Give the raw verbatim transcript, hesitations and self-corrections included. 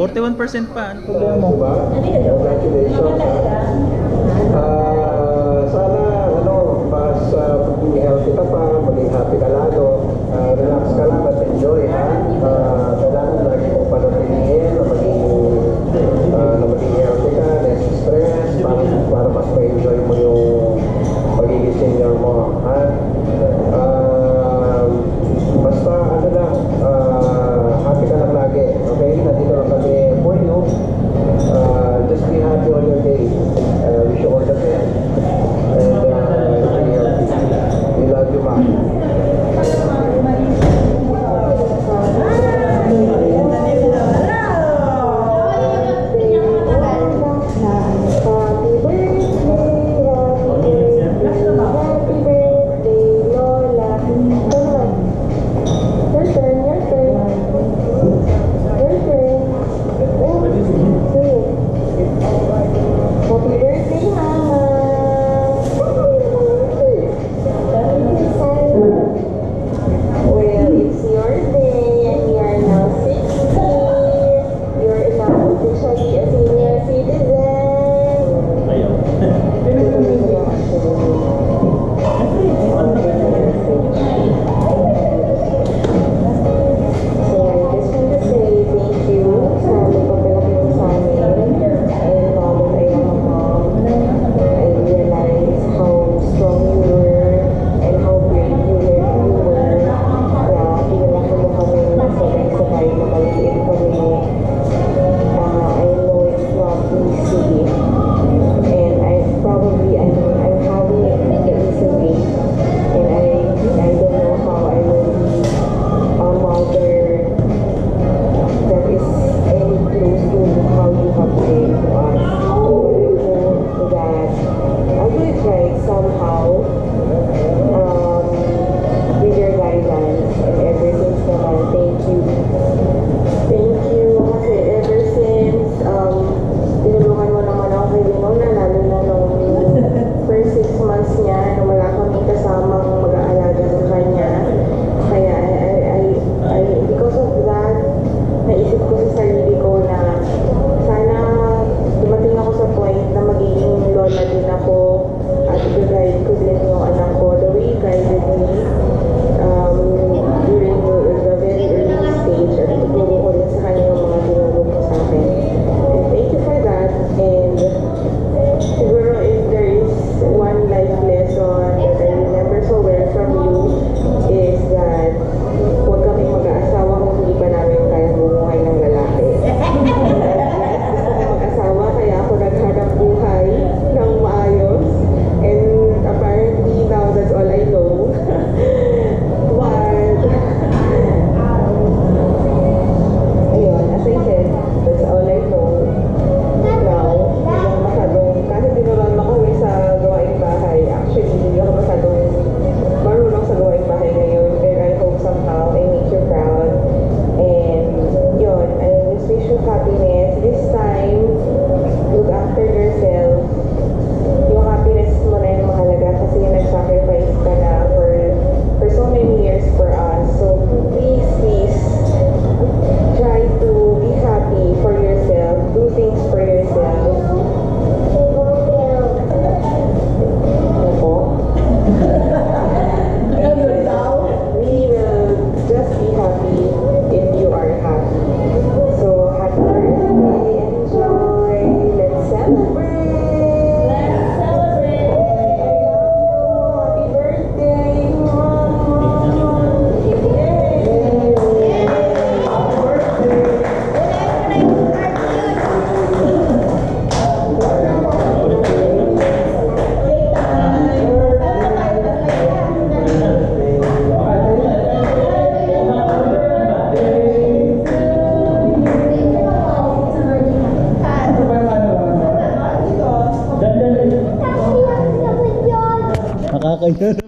forty-one percent pa. Ano problema mo? Congratulations. Ah, sana ano, mas uh, maging healthy ka pa, maging happy ka lalo. Uh, relax ka lang at enjoy, ha? Uh, kailangan lagi mong panatilingin na maging, uh, na maging healthy ka, less stress, para, para mas ma-enjoy mo yung pagiging senior mo, ha? Uh, basta ano lang, uh, happy ka lang lagi, okay? Nandito lang kami for you. Uh, just be happy all your day. Uh, wish you all the best. And uh, be healthy. We love you, man. Nakakaya